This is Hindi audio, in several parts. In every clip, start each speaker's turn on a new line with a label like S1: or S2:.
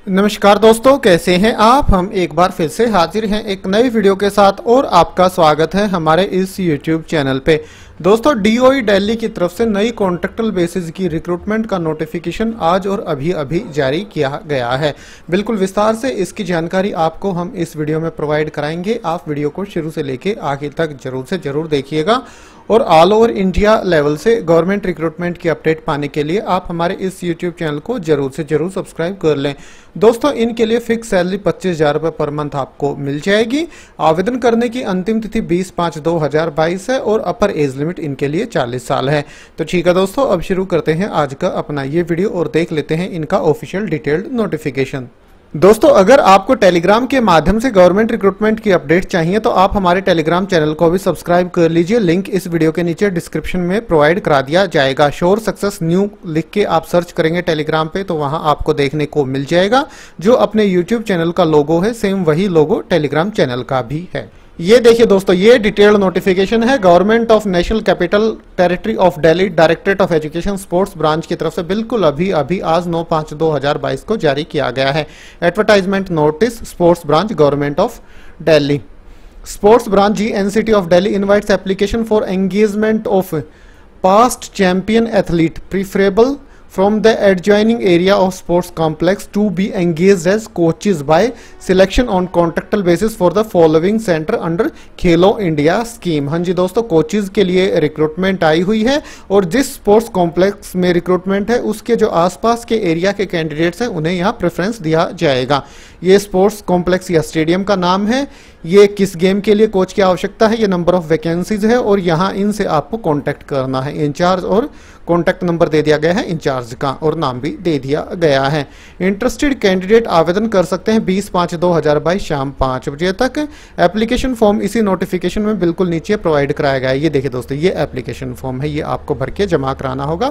S1: नमस्कार दोस्तों, कैसे हैं आप। हम एक बार फिर से हाजिर हैं एक नई वीडियो के साथ और आपका स्वागत है हमारे इस YouTube चैनल पे। दोस्तों, डीओई दिल्ली की तरफ से नई कॉन्ट्रैक्टल बेसिस की रिक्रूटमेंट का नोटिफिकेशन आज और अभी जारी किया गया है। बिल्कुल विस्तार से इसकी जानकारी आपको हम इस वीडियो में प्रोवाइड कराएंगे। आप वीडियो को शुरू से लेके आखिर तक जरूर से जरूर देखिएगा और ऑल ओवर इंडिया लेवल से गवर्नमेंट रिक्रूटमेंट की अपडेट पाने के लिए आप हमारे इस यूट्यूब चैनल को जरूर से जरूर सब्सक्राइब कर लें। दोस्तों, इनके लिए फिक्स सैलरी 25,000 रुपये पर मंथ आपको मिल जाएगी। आवेदन करने की अंतिम तिथि 20/5/2022 है और अपर एज लिमिट इनके लिए 40 साल है। तो ठीक है दोस्तों, अब शुरू करते हैं आज का अपना ये वीडियो और देख लेते हैं इनका ऑफिशियल डिटेल्ड नोटिफिकेशन। दोस्तों, अगर आपको टेलीग्राम के माध्यम से गवर्नमेंट रिक्रूटमेंट की अपडेट चाहिए तो आप हमारे टेलीग्राम चैनल को भी सब्सक्राइब कर लीजिए। लिंक इस वीडियो के नीचे डिस्क्रिप्शन में प्रोवाइड करा दिया जाएगा। श्योर सक्सेस न्यू लिख के आप सर्च करेंगे टेलीग्राम पे तो वहां आपको देखने को मिल जाएगा। जो अपने यूट्यूब चैनल का लोगो है सेम वही लोगो टेलीग्राम चैनल का भी है। ये देखिए दोस्तों, ये डिटेल्ड नोटिफिकेशन है government of national capital territory of Delhi directorate of education sports branch की तरफ से बिल्कुल अभी आज 9/5/2022 को जारी किया गया है। Advertisement notice, sports branch government of Delhi. Sports branch GNCT of Delhi invites application for engagement of past champion athlete preferable from the adjoining area of sports complex to be engaged as coaches by selection on contractual basis for the following center under Khelo India scheme. हाँ जी दोस्तों, कोचेज के लिए रिक्रूटमेंट आई हुई है और जिस स्पोर्ट्स कॉम्प्लेक्स में रिक्रूटमेंट है उसके जो आसपास के एरिया के कैंडिडेट्स हैं उन्हें यहाँ प्रेफरेंस दिया जाएगा। ये स्पोर्ट्स कॉम्प्लेक्स या स्टेडियम का नाम है, ये किस गेम के लिए कोच की आवश्यकता है, ये नंबर ऑफ वैकेंसीज है और यहाँ इनसे आपको कांटेक्ट करना है। इंचार्ज और कॉन्टैक्ट नंबर दे दिया गया है इंचार्ज का और नाम भी दे दिया गया है। इंटरेस्टेड कैंडिडेट आवेदन कर सकते हैं 20/5/2022 शाम 5 बजे तक। एप्लीकेशन फॉर्म इसी नोटिफिकेशन में बिल्कुल नीचे प्रोवाइड कराया गया है। ये देखिए दोस्तों, ये एप्लीकेशन फॉर्म है, ये आपको भर के जमा कराना होगा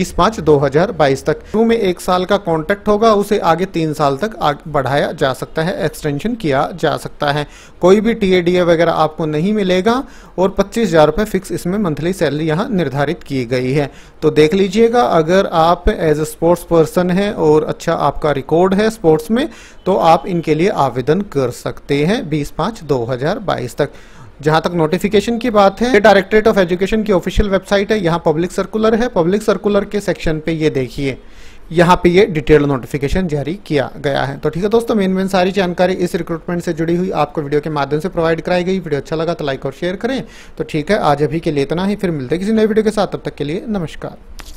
S1: 20/5/2022 तक। शुरू में 1 साल का कॉन्ट्रैक्ट होगा, उसे आगे 3 साल तक बढ़ाया जा सकता है, एक्सटेंशन किया जा सकता है। कोई भी TADA वगैरह आपको नहीं मिलेगा और 25,000 रुपये फिक्स इसमें मंथली सैलरी यहाँ निर्धारित की गई है। तो देख लीजिएगा, अगर आप एज ए स्पोर्ट्स पर्सन हैं और अच्छा आपका रिकॉर्ड है स्पोर्ट्स में तो आप इनके लिए आवेदन कर सकते हैं 20/5/2022 तक। जहां तक नोटिफिकेशन की बात है, डायरेक्टरेट ऑफ एजुकेशन की ऑफिशियल वेबसाइट है, यहाँ पब्लिक सर्कुलर है। पब्लिक सर्कुलर के सेक्शन पे ये देखिए, यहाँ पे ये डिटेल नोटिफिकेशन जारी किया गया है। तो ठीक है दोस्तों, मेन सारी जानकारी इस रिक्रूटमेंट से जुड़ी हुई आपको वीडियो के माध्यम से प्रोवाइड कराई गई। वीडियो अच्छा लगा तो लाइक और शेयर करें। तो ठीक है, आज अभी के लिए इतना ही, फिर मिलते हैं किसी नई वीडियो के साथ। तब तक के लिए नमस्कार।